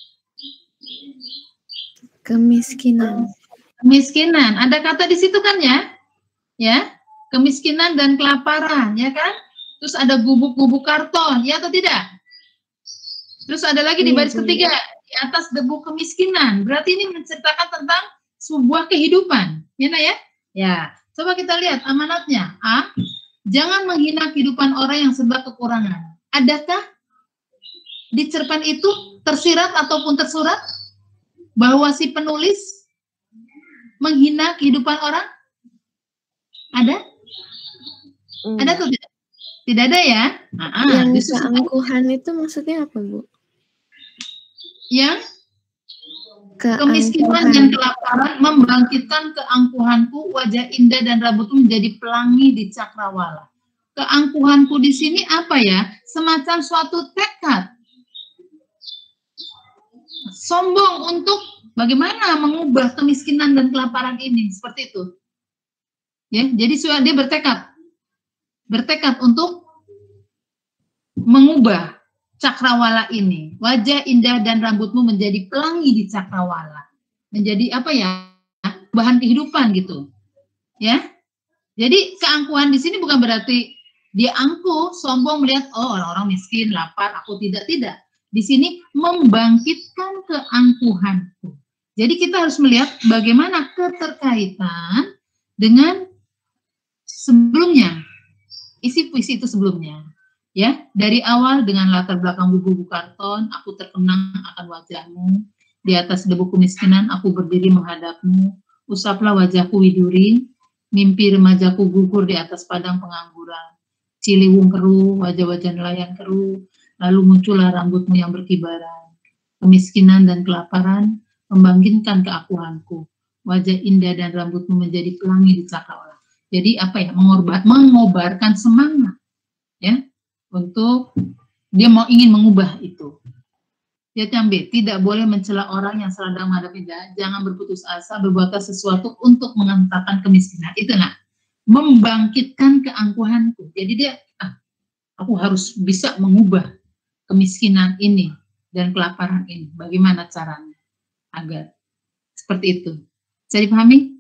Kemiskinan. Kemiskinan. Ada kata di situ kan ya? Ya, kemiskinan dan kelaparan, ya kan? Terus ada gubuk-gubuk karton, ya atau tidak? Terus ada lagi di baris ketiga, di atas debu kemiskinan. Berarti ini menceritakan tentang sebuah kehidupan, ya nak ya? Ya, coba kita lihat amanatnya. A, jangan menghina kehidupan orang yang serba kekurangan. Adakah di cerpen itu tersirat ataupun tersurat bahwa si penulis menghina kehidupan orang? Ada? Hmm. Ada atau tidak? Tidak ada ya? Nah, yang keangkuhan itu maksudnya apa, Bu? Yang keangkuhan. Kemiskinan dan kelaparan membangkitkan keangkuhanku, wajah indah dan rambutmu menjadi pelangi di cakrawala. Keangkuhanku di sini apa ya? Semacam suatu tekad. Sombong untuk bagaimana mengubah kemiskinan dan kelaparan ini, seperti itu. Ya, jadi dia bertekad, bertekad untuk mengubah cakrawala ini. Wajah indah dan rambutmu menjadi pelangi di cakrawala, menjadi apa ya? Bahan kehidupan gitu, ya. Jadi keangkuhan di sini bukan berarti dia angkuh, sombong melihat oh orang-orang miskin, lapar, aku tidak tidak. Di sini membangkitkan keangkuhanku. Jadi kita harus melihat bagaimana keterkaitan dengan sebelumnya, isi puisi itu sebelumnya. Ya, dari awal dengan latar belakang buku-buku karton, aku terkenang akan wajahmu. Di atas debu kemiskinan, aku berdiri menghadapmu. Usaplah wajahku widuri, mimpi remajaku gugur di atas padang pengangguran. Ciliwung keruh, wajah-wajah nelayan keruh, lalu muncullah rambutmu yang berkibaran. Kemiskinan dan kelaparan membangkitkan keangkuhanku. Wajah indah dan rambutmu menjadi pelangi di cakrawala. Jadi apa ya? Mengorban, mengobarkan semangat, ya, untuk dia mau ingin mengubah itu. Ya, B, tidak boleh mencela orang yang sedang menghadapi jahat. Jangan berputus asa, berbuatlah sesuatu untuk mengantarkan kemiskinan. Itu nah, membangkitkan keangkuhanku. Jadi dia, ah, aku harus bisa mengubah kemiskinan ini dan kelaparan ini. Bagaimana caranya agar seperti itu? Bisa dipahami?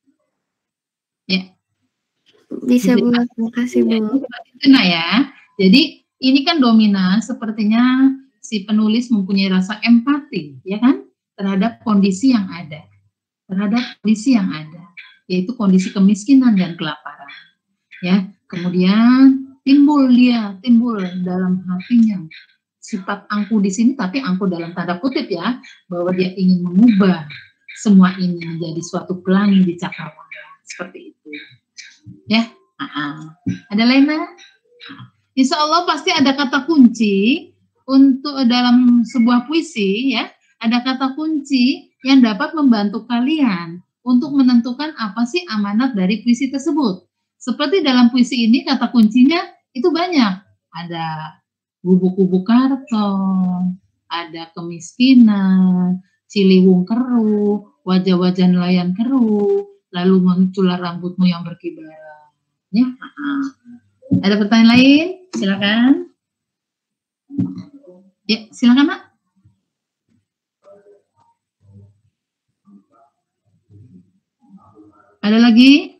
Ya. Bisa, Bu. Terima kasih, Bu. Itu nah ya. Jadi ini kan dominan sepertinya si penulis mempunyai rasa empati, ya kan, terhadap kondisi yang ada, terhadap kondisi yang ada, yaitu kondisi kemiskinan dan kelaparan. Ya, kemudian timbul dia, timbul dalam hatinya sifat angkuh di sini, tapi angkuh dalam tanda kutip ya, bahwa dia ingin mengubah semua ini menjadi suatu pelangi di cakrawala. Seperti itu. Ya. Nah, ada lainnya? Insya Allah pasti ada kata kunci untuk dalam sebuah puisi, ya. Ada kata kunci yang dapat membantu kalian untuk menentukan apa sih amanat dari puisi tersebut. Seperti dalam puisi ini kata kuncinya itu banyak. Ada gubuk-gubuk karton, ada kemiskinan, ciliwung keruh, wajah-wajah nelayan keruh, lalu muncullah rambutmu yang berkibaran. Ya, ada pertanyaan lain? Silakan. Ya, silakan, Mak. Ada lagi?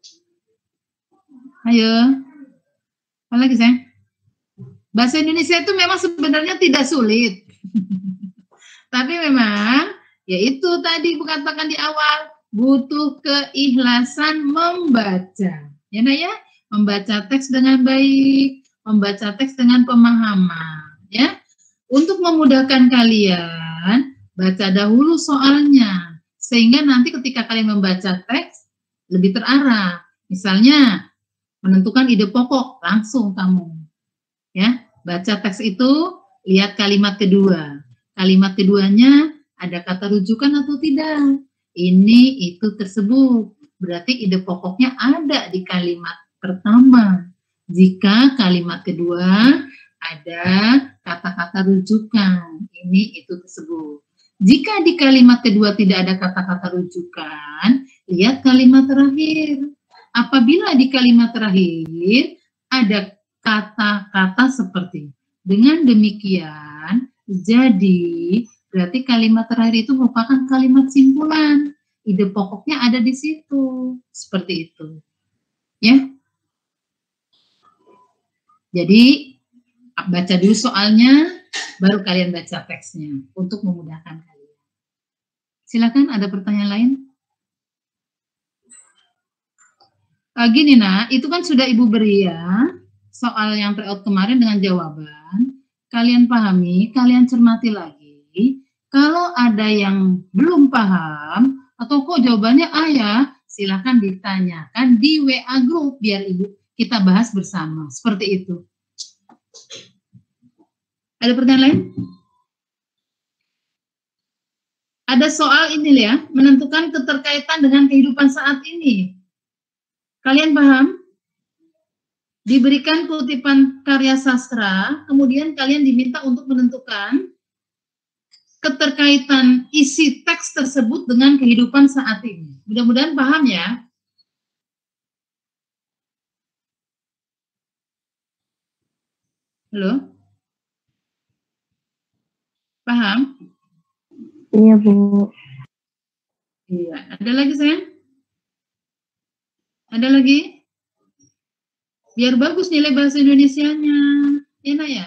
Ayo. Apa lagi, sayang? Bahasa Indonesia itu memang sebenarnya tidak sulit. Tapi memang, yaitu tadi katakan di awal, butuh keikhlasan membaca. Ya, nah ya, membaca teks dengan baik, membaca teks dengan pemahaman. Ya, untuk memudahkan kalian, baca dahulu soalnya, sehingga nanti ketika kalian membaca teks lebih terarah. Misalnya, menentukan ide pokok, langsung kamu. Ya, baca teks itu, lihat kalimat kedua. Kalimat keduanya ada kata rujukan atau tidak. Ini itu tersebut. Berarti ide pokoknya ada di kalimat pertama. Jika kalimat kedua ada kata-kata rujukan, ini itu tersebut. Jika di kalimat kedua tidak ada kata-kata rujukan, lihat kalimat terakhir. Apabila di kalimat terakhir ada kata-kata seperti dengan demikian, jadi berarti kalimat terakhir itu merupakan kalimat simpulan. Ide pokoknya ada di situ. Seperti itu. Ya. Jadi baca dulu soalnya, baru kalian baca teksnya untuk memudahkan kalian. Silakan, ada pertanyaan lain? Uh, gini, Nak, itu kan sudah Ibu beri ya, soal yang tryout kemarin dengan jawaban. Kalian pahami, kalian cermati lagi. Kalau ada yang belum paham, atau kok jawabannya A ya, silakan ditanyakan di W A group, biar Ibu kita bahas bersama. Seperti itu. Ada pertanyaan lain? Ada soal ini ya, menentukan keterkaitan dengan kehidupan saat ini. Kalian paham? Diberikan kutipan karya sastra, kemudian kalian diminta untuk menentukan keterkaitan isi teks tersebut dengan kehidupan saat ini. Mudah-mudahan paham ya. Halo? Paham? Iya, Bu. Iya. Ada lagi, sayang? Ada lagi? Biar bagus nilai bahasa Indonesianya. Enak ya?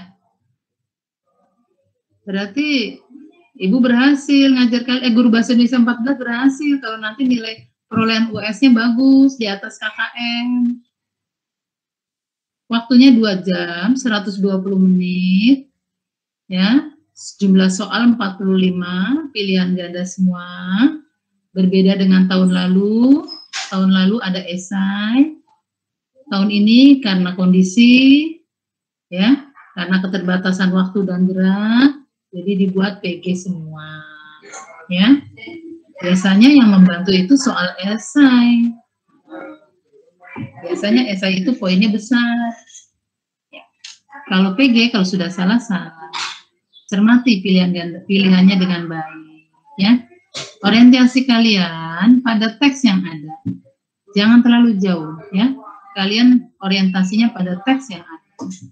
Berarti Ibu berhasil ngajarkan, eh guru bahasa Indonesia empat belas berhasil kalau nanti nilai perolehan U S-nya bagus di atas K K M. Waktunya dua jam, seratus dua puluh menit. Ya, jumlah soal empat puluh lima, pilihan ganda semua. Berbeda dengan tahun lalu. Tahun lalu ada esai. Tahun ini karena kondisi, ya, karena keterbatasan waktu dan gerak, jadi dibuat P G semua, ya. Biasanya yang membantu itu soal esai. Biasanya esai itu poinnya besar. Ya. Kalau P G, kalau sudah salah salah. Cermati pilihan pilihannya dengan baik, ya. Orientasi kalian pada teks yang ada. Jangan terlalu jauh, ya. Kalian orientasinya pada teks yang ada.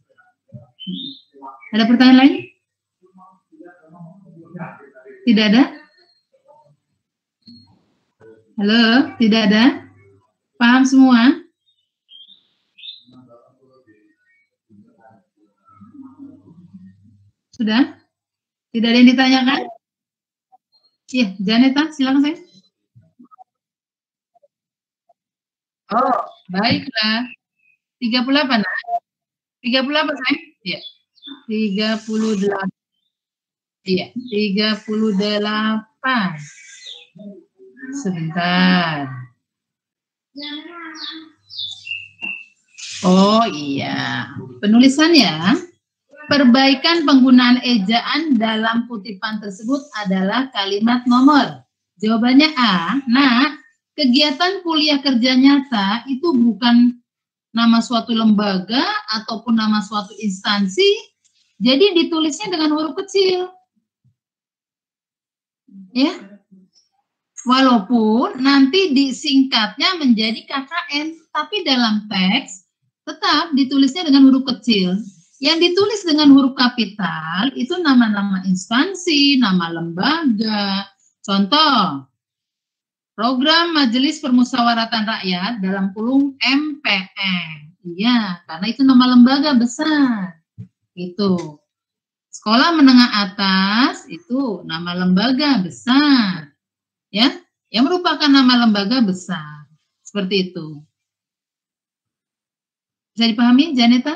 Ada pertanyaan lain? Tidak ada? Halo, tidak ada? Paham semua? Sudah? Tidak ada yang ditanyakan? Iya, Janeta, silakan saya. Oh, baiklah. tiga puluh delapan, nah. tiga puluh delapan, saya? Iya. tiga puluh delapan. Iya, tiga puluh delapan. Sebentar. Oh iya, penulisannya, perbaikan penggunaan ejaan dalam kutipan tersebut adalah kalimat nomor. Jawabannya A. Nah, kegiatan kuliah kerja nyata itu bukan nama suatu lembaga ataupun nama suatu instansi, jadi ditulisnya dengan huruf kecil. Ya. Walaupun nanti disingkatnya menjadi K K N, tapi dalam teks tetap ditulisnya dengan huruf kecil. Yang ditulis dengan huruf kapital itu nama-nama instansi, nama lembaga. Contoh, program Majelis Permusyawaratan Rakyat dalam kurung M P R. Iya, karena itu nama lembaga besar. Itu. Sekolah menengah atas itu nama lembaga besar. Ya, yang merupakan nama lembaga besar. Seperti itu. Bisa dipahami, Janeta?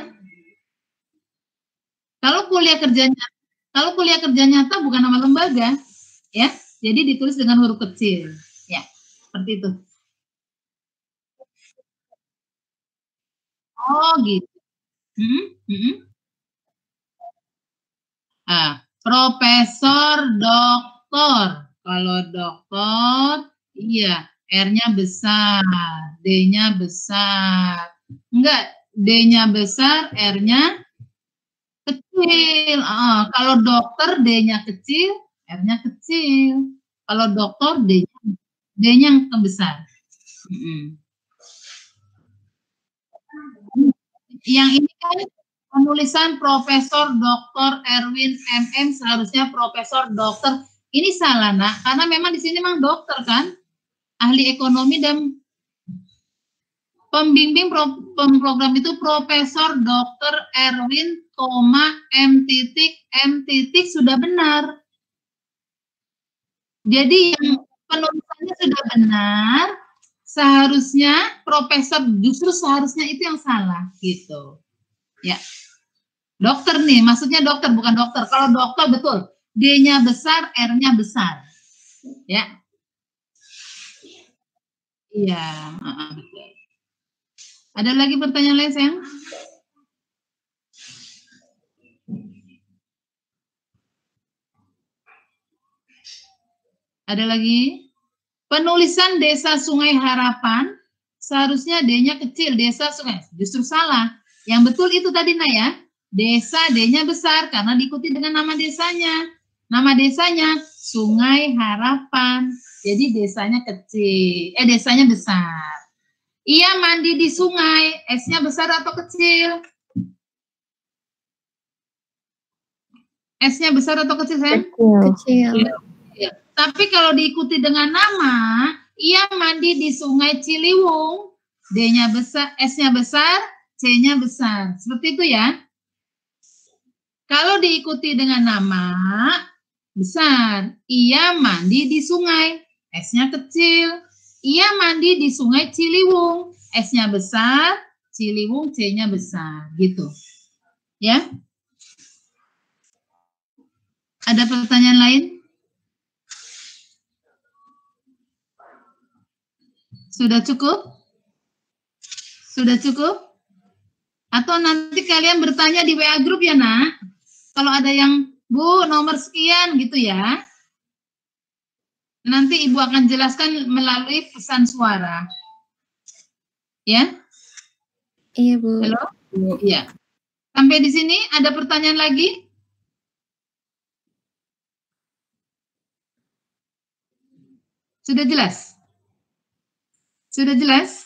Kalau kuliah kerja nyata, kalau kuliah kerja nyata bukan nama lembaga, ya. Jadi ditulis dengan huruf kecil, ya. Seperti itu. Oh, gitu. Hmm? Hmm? Ah, profesor, doktor. Kalau doktor, iya, R-nya besar, D-nya besar. Enggak, D-nya besar, R-nya kecil. Ah, kalau dokter, D-nya kecil, R-nya kecil. Kalau dokter, D-nya D-nya yang besar. Hmm. Yang ini kan penulisan Profesor Doktor Erwin M M seharusnya Profesor Dokter. Ini salah, nak, karena memang di sini memang dokter kan, ahli ekonomi dan pembimbing pro, program itu Profesor Dokter Erwin, M titik M titik sudah benar. Jadi yang penulisannya sudah benar, seharusnya Profesor justru seharusnya itu yang salah gitu. Ya, dokter nih, maksudnya dokter bukan dokter. Kalau dokter betul. D-nya besar, R-nya besar. Ya. Iya. Uh, betul. Ada lagi pertanyaan lain, sayang? Ada lagi? Penulisan Desa Sungai Harapan, seharusnya D-nya kecil, Desa Sungai. Justru salah. Yang betul itu tadi, Nak, ya. Desa, D-nya besar, karena diikuti dengan nama desanya. Nama desanya Sungai Harapan. Jadi desanya kecil. Eh, desanya besar. Ia mandi di sungai. S-nya besar atau kecil? S-nya besar atau kecil, sayang? Kecil. Kecil. Tapi kalau diikuti dengan nama, ia mandi di Sungai Ciliwung. D-nya besar, S-nya besar, C-nya besar. Seperti itu ya. Kalau diikuti dengan nama besar, ia mandi di sungai, S-nya kecil. Ia mandi di Sungai Ciliwung, S-nya besar, Ciliwung, C-nya besar, gitu. Ya. Ada pertanyaan lain? Sudah cukup? Sudah cukup? Atau nanti kalian bertanya di W A grup ya, Nak? Kalau ada yang, Bu, nomor sekian gitu ya. Nanti Ibu akan jelaskan melalui pesan suara. Ya? Iya, Bu. Halo? Iya. Sampai di sini ada pertanyaan lagi? Sudah jelas? Sudah jelas?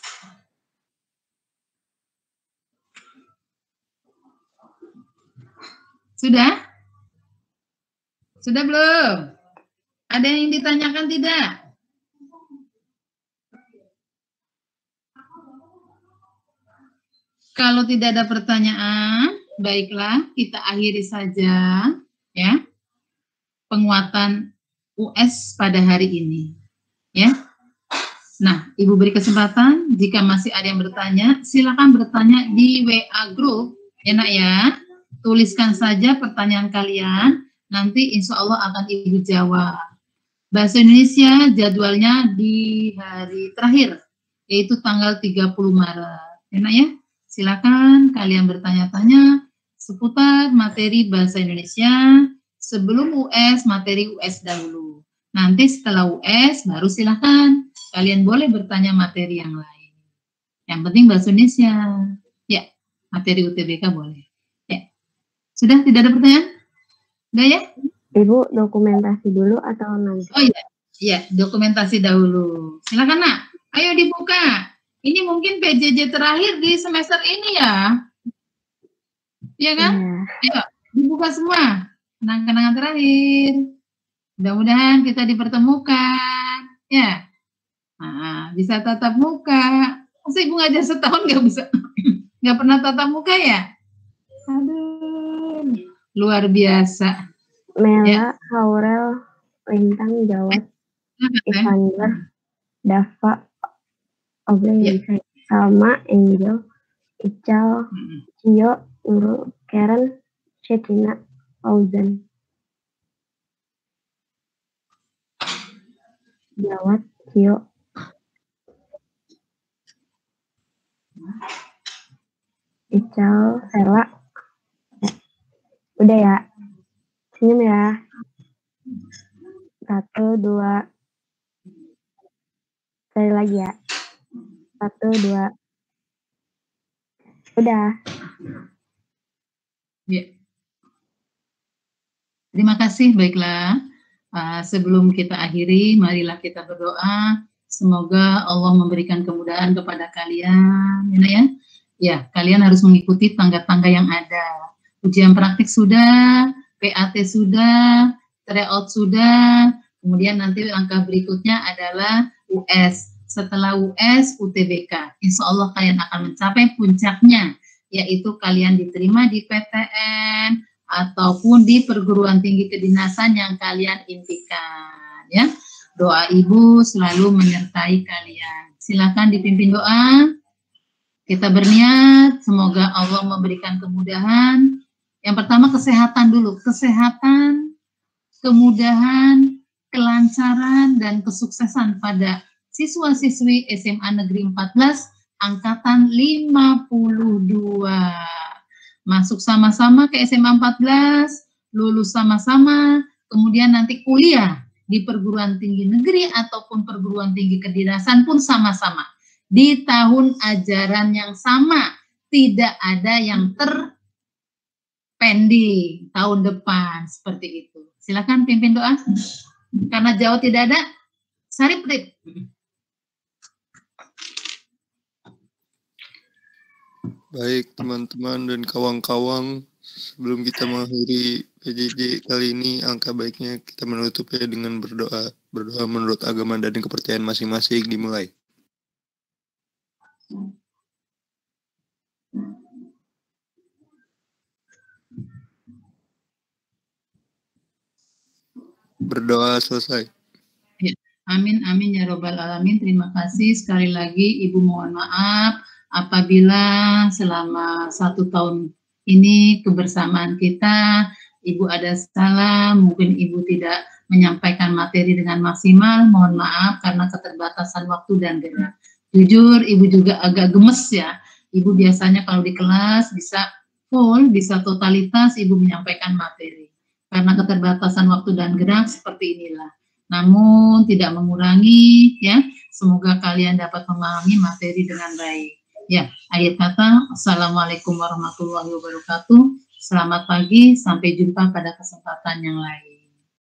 Sudah? Sudah belum? Ada yang ditanyakan tidak? Kalau tidak ada pertanyaan, baiklah kita akhiri saja ya penguatan U S pada hari ini. Ya. Nah, Ibu beri kesempatan jika masih ada yang bertanya, silakan bertanya di W A group ya, Nak ya. Tuliskan saja pertanyaan kalian, nanti insya Allah akan Ibu jawab. Bahasa Indonesia jadwalnya di hari terakhir, yaitu tanggal tiga puluh Maret. Enak ya? Silakan kalian bertanya-tanya seputar materi bahasa Indonesia sebelum U S, materi U S dahulu. Nanti setelah U S baru silakan kalian boleh bertanya materi yang lain. Yang penting bahasa Indonesia. Ya, materi U T B K boleh. Ya. Sudah tidak ada pertanyaan? Udah ya? Ibu dokumentasi dulu atau nanti? Oh iya, iya dokumentasi dahulu. Silakan nak, ayo dibuka. Ini mungkin P J J terakhir di semester ini ya, iya kan? Ya. Ayo dibuka semua, kenang-kenangan terakhir. Mudah-mudahan kita dipertemukan, ya. Nah, bisa tatap muka. Masa ibu ngajar setahun nggak bisa, nggak pernah tatap muka ya? Aduh, luar biasa. Mela, Ya. Haurel, Lintang, Jawab, Ivander, Dava, Oke, Ya. Salma, Angel, Ical, Mm-mm. Cio, Nurul, Karen, Shetina, Fauzan, Jawab, Cio, Ical, Sela. Udah ya? Senyum ya. Satu, dua. Sekali lagi ya. Satu, dua. Udah. Ya. Terima kasih, baiklah. Uh, sebelum kita akhiri, marilah kita berdoa. Semoga Allah memberikan kemudahan kepada kalian. Ya, ya, kalian harus mengikuti tangga-tangga yang ada. Ujian praktik sudah, P A T sudah, tryout sudah, kemudian nanti langkah berikutnya adalah U S. Setelah U S, U T B K. Insya Allah kalian akan mencapai puncaknya, yaitu kalian diterima di P T N ataupun di perguruan tinggi kedinasan yang kalian impikan. Ya, doa Ibu selalu menyertai kalian. Silakan dipimpin doa. Kita berniat, semoga Allah memberikan kemudahan. Yang pertama kesehatan dulu, kesehatan, kemudahan, kelancaran, dan kesuksesan pada siswa-siswi S M A Negeri empat belas Angkatan lima puluh dua. Masuk sama-sama ke S M A empat belas, lulus sama-sama, kemudian nanti kuliah di perguruan tinggi negeri ataupun perguruan tinggi kedinasan pun sama-sama. Di tahun ajaran yang sama, tidak ada yang ter pending tahun depan seperti itu. Silakan pimpin doa. Karena jauh tidak ada, Sarip Rip. Baik teman-teman dan kawan-kawan, sebelum kita mengakhiri P J J kali ini, angka baiknya kita menutupnya dengan berdoa. Berdoa menurut agama dan kepercayaan masing-masing dimulai. Berdoa selesai. Ya, amin, amin ya robbal alamin. Terima kasih sekali lagi Ibu, mohon maaf apabila selama satu tahun ini kebersamaan kita Ibu ada salah, mungkin Ibu tidak menyampaikan materi dengan maksimal, mohon maaf karena keterbatasan waktu dan gerak. Jujur Ibu juga agak gemes ya. Ibu biasanya kalau di kelas bisa full, bisa totalitas Ibu menyampaikan materi. Karena keterbatasan waktu dan gerak seperti inilah. Namun tidak mengurangi ya, semoga kalian dapat memahami materi dengan baik. Ya, akhir kata, Assalamualaikum warahmatullahi wabarakatuh. Selamat pagi, sampai jumpa pada kesempatan yang lain.